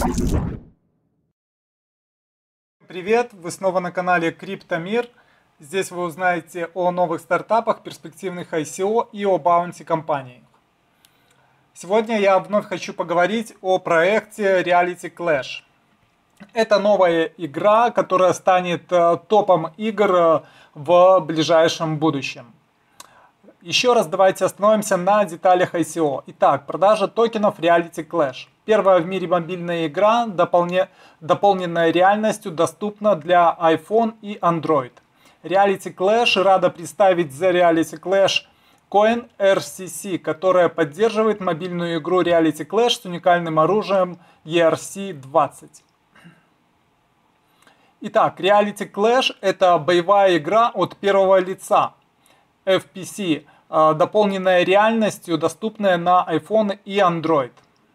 Привет! Вы снова на канале Криптомир. Здесь вы узнаете о новых стартапах, перспективных ICO и о баунти компаниях. Сегодня я вновь хочу поговорить о проекте Reality Clash. Это новая игра, которая станет топом игр в ближайшем будущем. Еще раз давайте остановимся на деталях ICO. Итак, продажа токенов Reality Clash. Первая в мире мобильная игра, дополненная реальностью, доступна для iPhone и Android. Reality Clash рада представить The Reality Clash Coin RCC, которая поддерживает мобильную игру Reality Clash с уникальным оружием ERC-20. Итак, Reality Clash — это боевая игра от первого лица. FPC, дополненная реальностью, доступная на iPhone и Android.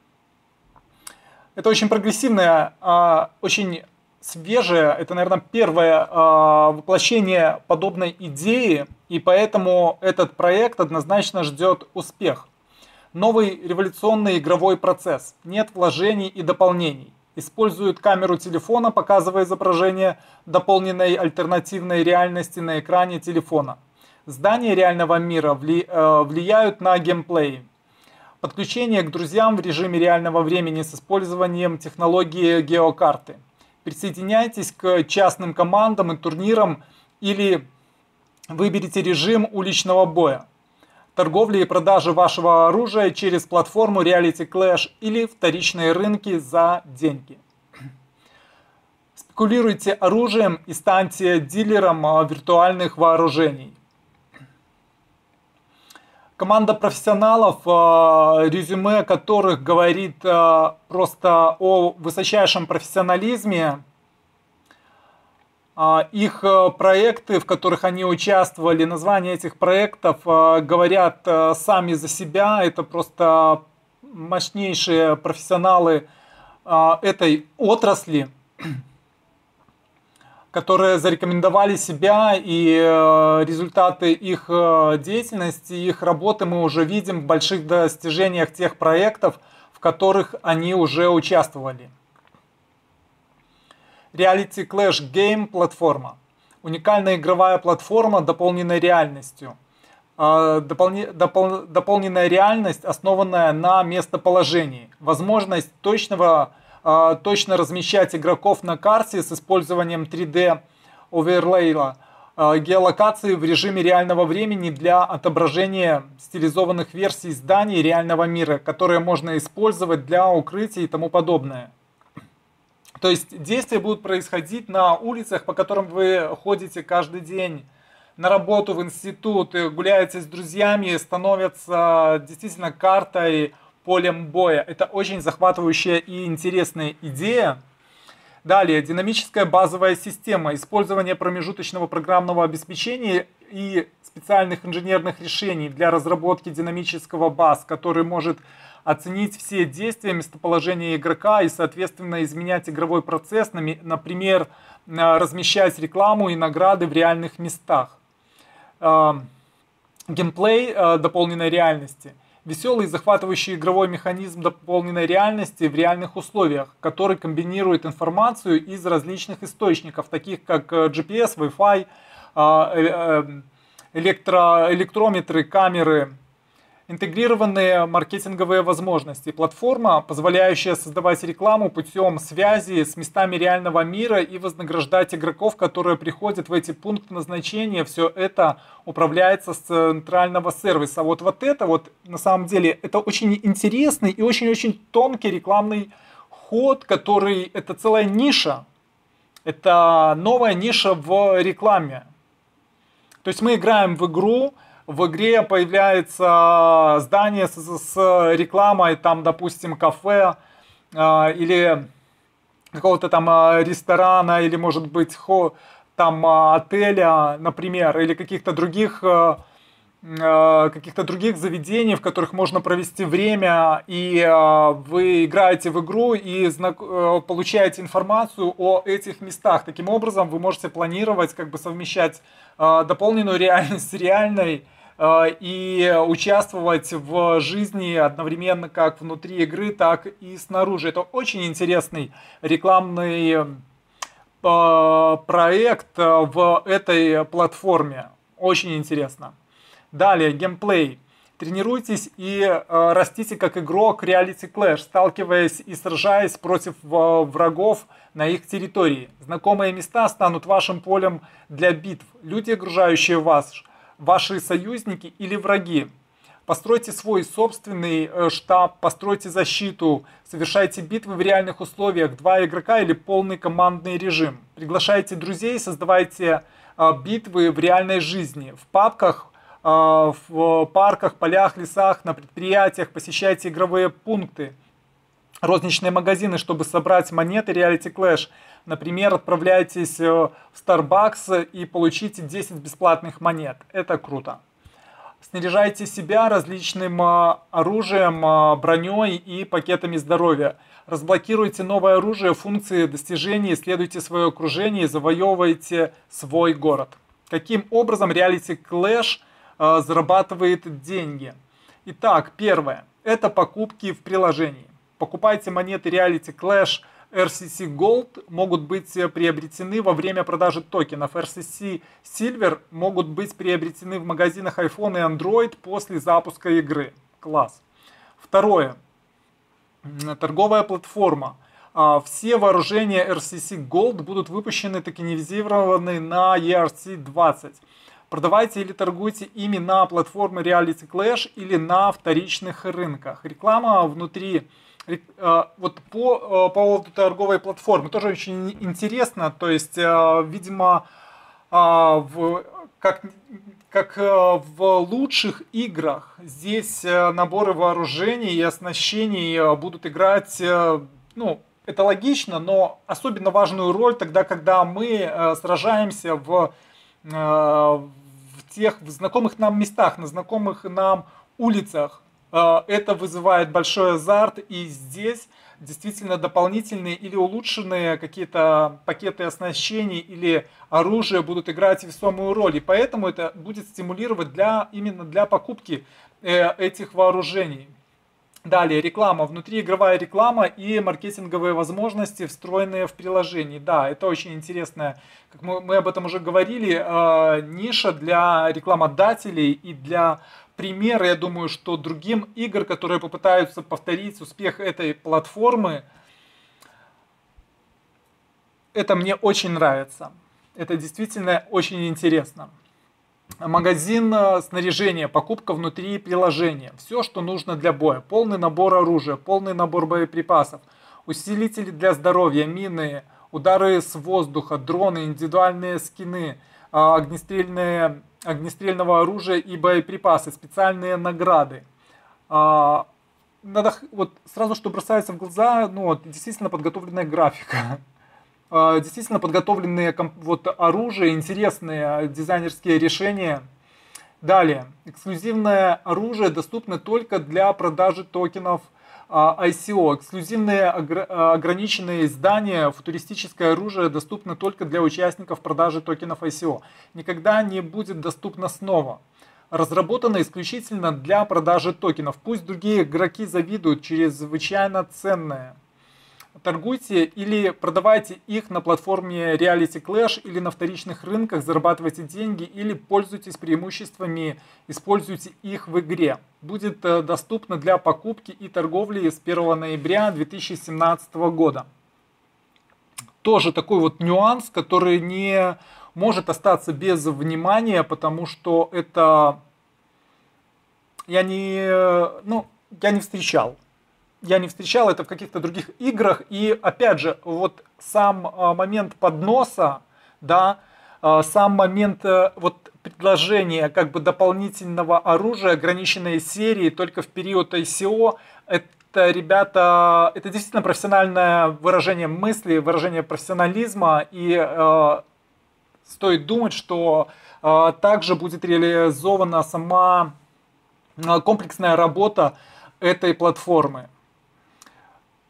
Это очень прогрессивная, очень свежее, это, наверное, первое воплощение подобной идеи, и поэтому этот проект однозначно ждет успех. Новый революционный игровой процесс, нет вложений и дополнений. Используют камеру телефона, показывая изображение дополненной альтернативной реальности на экране телефона. Здания реального мира влияют на геймплей. Подключение к друзьям в режиме реального времени с использованием технологии геокарты. Присоединяйтесь к частным командам и турнирам или выберите режим уличного боя. Торговля и продажа вашего оружия через платформу Reality Clash или вторичные рынки за деньги. Спекулируйте оружием и станьте дилером виртуальных вооружений. Команда профессионалов, резюме которых говорит просто о высочайшем профессионализме. Их проекты, в которых они участвовали, названия этих проектов говорят сами за себя. Это просто мощнейшие профессионалы этой отрасли, которые зарекомендовали себя, и результаты их деятельности, их работы мы уже видим в больших достижениях тех проектов, в которых они уже участвовали. Reality Clash Game платформа. Уникальная игровая платформа, дополненной реальностью. Дополненная реальность, основанная на местоположении. Возможность точно размещать игроков на карте с использованием 3D оверлея, геолокации в режиме реального времени для отображения стилизованных версий зданий реального мира, которые можно использовать для укрытия и тому подобное. То есть действия будут происходить на улицах, по которым вы ходите каждый день, на работу, в институт, гуляете с друзьями, становятся действительно картой, полем боя. Это очень захватывающая и интересная идея. Далее, динамическая базовая система, использование промежуточного программного обеспечения и специальных инженерных решений для разработки динамического баз, который может оценить все действия, местоположение игрока и, соответственно, изменять игровой процесс, например, размещать рекламу и награды в реальных местах. Геймплей дополненной реальности. Веселый и захватывающий игровой механизм дополненной реальности в реальных условиях, который комбинирует информацию из различных источников, таких как GPS, Wi-Fi, электрометры, камеры. Интегрированные маркетинговые возможности. Платформа, позволяющая создавать рекламу путем связи с местами реального мира и вознаграждать игроков, которые приходят в эти пункты назначения. Все это управляется с центрального сервиса. Вот это на самом деле это очень интересный и очень-очень тонкий рекламный ход, который это целая ниша. Это новая ниша в рекламе. То есть мы играем в игру. В игре появляется здание с рекламой, там, допустим, кафе или какого-то там ресторана, или, может быть, там отеля, например, или каких-то других заведений, в которых можно провести время, и вы играете в игру и получаете информацию о этих местах. Таким образом, вы можете планировать, как бы совмещать дополненную реальность с реальной, и участвовать в жизни одновременно как внутри игры, так и снаружи. Это очень интересный рекламный проект в этой платформе. Очень интересно. Далее, геймплей. Тренируйтесь и растите как игрок Reality Clash, сталкиваясь и сражаясь против врагов на их территории. Знакомые места станут вашим полем для битв. Люди, окружающие вас, ваши союзники или враги. Постройте свой собственный штаб, постройте защиту, совершайте битвы в реальных условиях, 2 игрока или полный командный режим. Приглашайте друзей, создавайте битвы в реальной жизни, в папках, в парках, полях, лесах, на предприятиях, посещайте игровые пункты, розничные магазины, чтобы собрать монеты Reality Clash. Например, отправляйтесь в Starbucks и получите 10 бесплатных монет. Это круто. Снаряжайте себя различным оружием, броней и пакетами здоровья. Разблокируйте новое оружие, функции, достижения, исследуйте свое окружение и завоевывайте свой город. Каким образом Reality Clash зарабатывает деньги? Итак, первое. Это покупки в приложении. Покупайте монеты Reality Clash RCC Gold, могут быть приобретены во время продажи токенов. RCC Silver могут быть приобретены в магазинах iPhone и Android после запуска игры. Класс. Второе. Торговая платформа. Все вооружения RCC Gold будут выпущены токенизированы на ERC-20. Продавайте или торгуйте ими на платформе Reality Clash или на вторичных рынках. Реклама внутри. Вот по поводу торговой платформы тоже очень интересно. То есть, видимо, как в лучших играх здесь наборы вооружений и оснащений будут играть, ну, это логично, но особенно важную роль тогда, когда мы сражаемся в тех знакомых нам местах, на знакомых нам улицах. Это вызывает большой азарт, и здесь действительно дополнительные или улучшенные какие-то пакеты оснащений или оружия будут играть весомую роль. И поэтому это будет стимулировать именно для покупки этих вооружений. Далее, реклама, внутриигровая реклама и маркетинговые возможности, встроенные в приложении. Да, это очень интересная, как мы об этом уже говорили, ниша для рекламодателей и для примера. Я думаю, что другим игр, которые попытаются повторить успех этой платформы, это мне очень нравится. Это действительно очень интересно. Магазин снаряжения, покупка внутри приложения. Все, что нужно для боя. Полный набор оружия, полный набор боеприпасов, усилители для здоровья, мины, удары с воздуха, дроны, индивидуальные скины, огнестрельного оружия и боеприпасы, специальные награды. Надо, вот сразу, что бросается в глаза, ну, вот, действительно подготовленная графика. Действительно подготовленные оружие, интересные дизайнерские решения. Далее, эксклюзивное оружие доступно только для продажи токенов ICO. Эксклюзивные ограниченные издания, футуристическое оружие доступно только для участников продажи токенов ICO. Никогда не будет доступно снова. Разработано исключительно для продажи токенов. Пусть другие игроки завидуют, чрезвычайно ценное. Торгуйте или продавайте их на платформе Reality Clash или на вторичных рынках, зарабатывайте деньги или пользуйтесь преимуществами, используйте их в игре. Будет доступно для покупки и торговли с 1 ноября 2017 года. Тоже такой вот нюанс, который не может остаться без внимания, потому что это я не встречал. Я не встречал это в каких-то других играх. И опять же, вот сам момент подноса, да, сам момент вот предложения как бы дополнительного оружия, ограниченной серии только в период ICO, это, ребята, это действительно профессиональное выражение мысли, выражение профессионализма. И стоит думать, что также будет реализована сама комплексная работа этой платформы.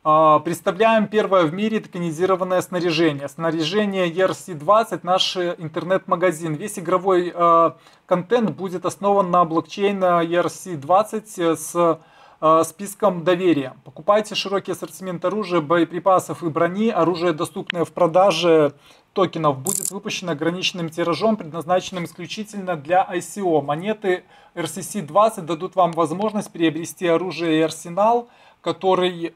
Представляем первое в мире токенизированное снаряжение. Снаряжение ERC-20 наш интернет-магазин. Весь игровой контент будет основан на блокчейне ERC-20 с списком доверия. Покупайте широкий ассортимент оружия, боеприпасов и брони. Оружие, доступное в продаже токенов, будет выпущено ограниченным тиражом, предназначенным исключительно для ICO. Монеты RCC-20 дадут вам возможность приобрести оружие и арсенал, которые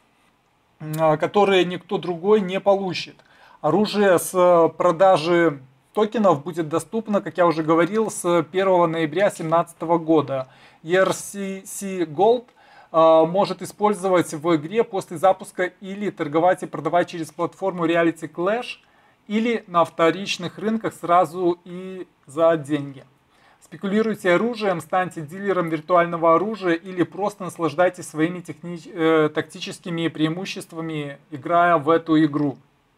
никто другой не получит. Оружие с продажи токенов будет доступно, как я уже говорил, с 1 ноября 2017 года. ERC Gold может использовать в игре после запуска или торговать и продавать через платформу Reality Clash или на вторичных рынках сразу и за деньги. Спекулируйте оружием, станьте дилером виртуального оружия или просто наслаждайтесь своими тактическими преимуществами, играя в эту игру.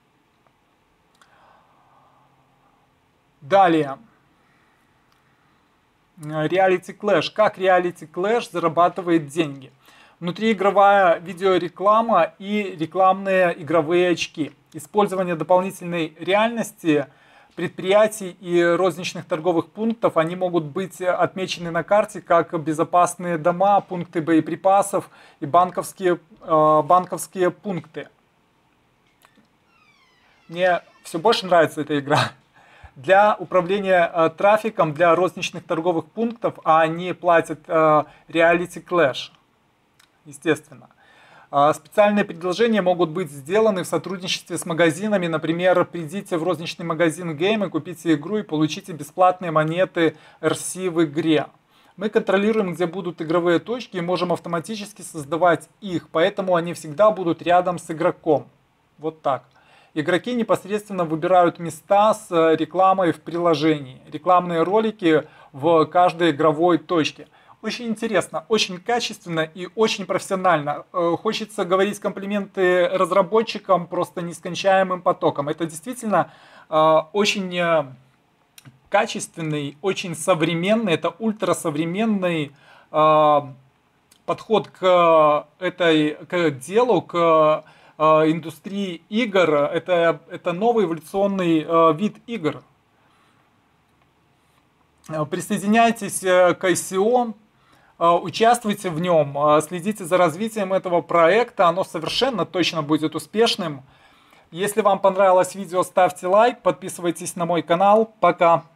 Далее. Reality Clash. Как Reality Clash зарабатывает деньги? Внутриигровая видеореклама и рекламные игровые очки. Использование дополнительной реальности предприятий и розничных торговых пунктов, они могут быть отмечены на карте как безопасные дома, пункты боеприпасов и банковские пункты. Мне все больше нравится эта игра. Для управления трафиком для розничных торговых пунктов, а они платят Reality Clash, естественно. Специальные предложения могут быть сделаны в сотрудничестве с магазинами. Например, придите в розничный магазин Game и купите игру и получите бесплатные монеты RC в игре. Мы контролируем, где будут игровые точки и можем автоматически создавать их, поэтому они всегда будут рядом с игроком. Вот так. Игроки непосредственно выбирают места с рекламой в приложении. Рекламные ролики в каждой игровой точке. Очень интересно, очень качественно и очень профессионально. Хочется говорить комплименты разработчикам просто нескончаемым потоком. Это действительно очень качественный, очень современный, это ультрасовременный подход к делу, к индустрии игр. Это новый эволюционный вид игр. Присоединяйтесь к ICO. Участвуйте в нем, следите за развитием этого проекта, оно совершенно точно будет успешным. Если вам понравилось видео, ставьте лайк, подписывайтесь на мой канал. Пока!